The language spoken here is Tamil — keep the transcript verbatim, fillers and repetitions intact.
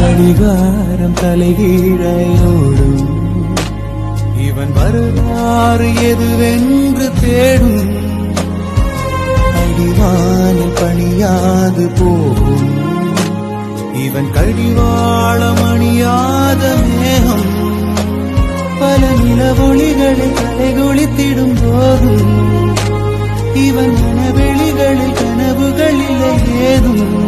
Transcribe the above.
கடிகாரம் தலைகீழையோடும் இவன் வரலாறு எதுவென்று தேடும் அடிவானில் பணியாது போகும் இவன் கடிவாளம் அணியாத மேகம் பல நிலவொளிகளை தலைகுளித்திடும் போதும் இவன் மனவெளிகளில் கனவுகளில் ஏதும்